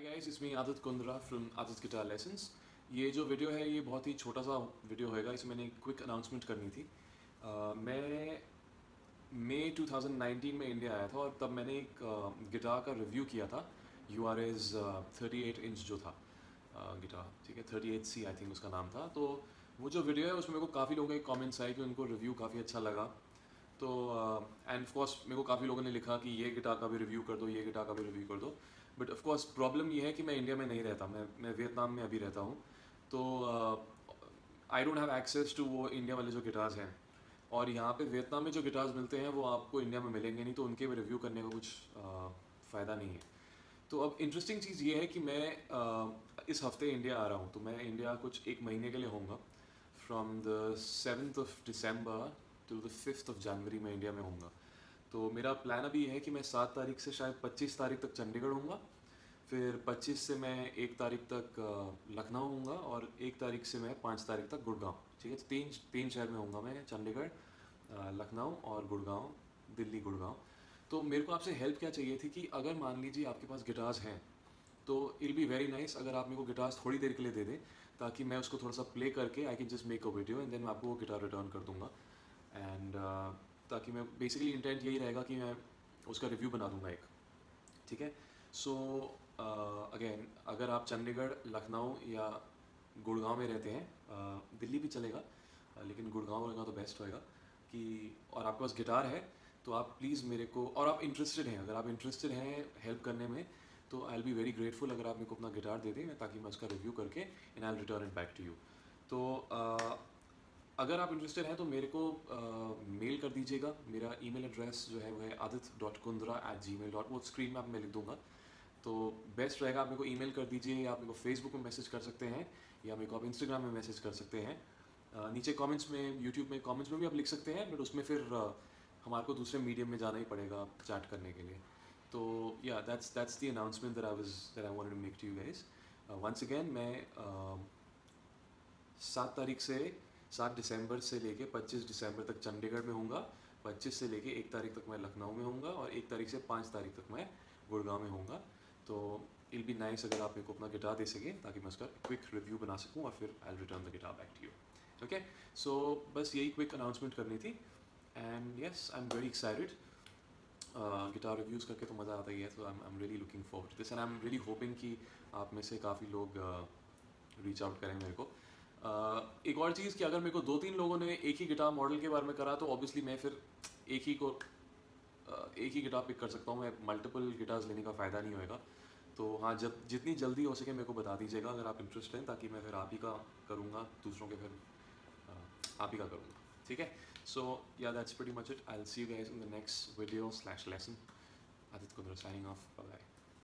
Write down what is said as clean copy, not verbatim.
Guys, it's me Aditya Kundra from Aditya guitar lessons. ये जो video है ये बहुत ही छोटा सा वीडियो होएगा। इसमें मैंने एक क्विक अनाउंसमेंट करनी थी। मैं मई 2019 में इंडिया आया था और तब मैंने एक गिटार का रिव्यू किया था। URS 38 इंच जो था गिटार, ठीक है, 38C आई थिंक उसका नाम था। तो वो जो वीडियो है उसमें मेरे को काफ़ी लोगों के कमेंट्स आए कि उनको रिव्यू काफ़ी अच्छा लगा। तो एंड ऑफ कोर्स मेरे को काफ़ी लोगों ने लिखा कि ये गिटार का भी रिव्यू कर दो, ये गिटार का भी रिव्यू कर दो। बट ऑफ कोर्स प्रॉब्लम ये है कि मैं इंडिया में नहीं रहता, मैं वियतनाम में अभी रहता हूँ। तो I don't have access to वो इंडिया वाले जो गिटार्स हैं। और यहाँ पे वियतनाम में जो गिटार्स मिलते हैं वो आपको इंडिया में मिलेंगे नहीं, तो उनके भी रिव्यू करने का कुछ फ़ायदा नहीं है। तो अब इंटरेस्टिंग चीज़ ये है कि मैं इस हफ्ते इंडिया आ रहा हूँ। तो मैं इंडिया कुछ एक महीने के लिए होऊंगा। From the 7th of December to the 5th of January मैं इंडिया में होऊंगा। तो मेरा प्लान अभी है कि मैं 7 तारीख से शायद 25 तारीख तक चंडीगढ़ होऊंगा। फिर 25 से मैं 1 तारीख तक लखनऊ होऊंगा और 1 तारीख से मैं 5 तारीख तक गुड़गांव। ठीक है, तो तीन शहर में होऊंगा मैं, चंडीगढ़, लखनऊ और गुड़गांव, दिल्ली गुड़गांव। तो मेरे को आपसे हेल्प क्या चाहिए थी कि अगर मान लीजिए आपके पास गिटार्स हैं तो इल बी वेरी नाइस अगर आप मेरे को गिटार्स थोड़ी देर के लिए दे दें, ताकि मैं उसको थोड़ा सा प्ले करके I can just make a video and then मैं आपको वो गिटार रिटर्न कर दूंगा। एंड ताकि मैं बेसिकली इंटेंट यही रहेगा कि मैं उसका रिव्यू बना दूंगा एक। ठीक है, सो अगेन अगर आप चंडीगढ़, लखनऊ या गुड़गांव में रहते हैं, दिल्ली भी चलेगा, लेकिन गुड़गांव रहेगा तो बेस्ट होएगा कि, और आपके पास गिटार है तो आप प्लीज़ मेरे को, और आप इंटरेस्टेड हैं, अगर आप इंटरेस्टेड हैं हेल्प करने में, तो I will be very grateful अगर आप मेरे को अपना गिटार दे दें ताकि मैं उसका रिव्यू करके and I will return it back to you. तो अगर आप इंटरेस्टेड हैं तो मेरे को मेल कर दीजिएगा। मेरा ईमेल एड्रेस जो है वो है adit.kundra@gmail. वो स्क्रीन में आप मैं लिख दूंगा। तो बेस्ट रहेगा आप मेरे को ईमेल कर दीजिए, या आप मेरे को फेसबुक में मैसेज कर सकते हैं, या मेरे को आप इंस्टाग्राम में मैसेज कर सकते हैं। नीचे कमेंट्स में, यूट्यूब में कमेंट्स में भी आप लिख सकते हैं, बट उसमें फिर हमारे को दूसरे मीडियम में जाना ही पड़ेगा चैट करने के लिए। तो yeah that's the announcement that I wanted to make to you guys. Once again मैं 7 दिसंबर से लेके 25 दिसंबर तक चंडीगढ़ में हूँगा। 25 से लेके 1 तारीख तक मैं लखनऊ में हूँगा और 1 तारीख से 5 तारीख तक मैं गुड़गांव में हूँगा। तो इल बी नाइस अगर आप मेरे को अपना गिटार दे सकें ताकि मैं उसका क्विक रिव्यू बना सकूँ और फिर I return the guitar back to you. Okay, so बस यही क्विक अनाउंसमेंट करनी थी। And yes, I am very excited. Guitar reviews करके तो मज़ा आता ही है, तो I am really looking forward to this and I am really hoping कि आप में से काफ़ी लोग रीच आउट करें मेरे को। एक और चीज़ कि अगर मेरे को 2-3 लोगों ने एक ही गिटार मॉडल के बारे में करा तो ऑब्वियसली मैं फिर एक ही गिटार पिक कर सकता हूँ। मैं मल्टीपल गिटार्स लेने का फ़ायदा नहीं होएगा। तो हाँ, जब जितनी जल्दी हो सके मेरे को बता दीजिएगा अगर आप इंटरेस्ट हैं, ताकि मैं फिर आप ही का करूँगा, दूसरों के फिर आप ही का करूँगा। ठीक है, so yeah that's pretty much it. I will see you guys in the next video lesson. Aditya Kundra signing off, bye bye.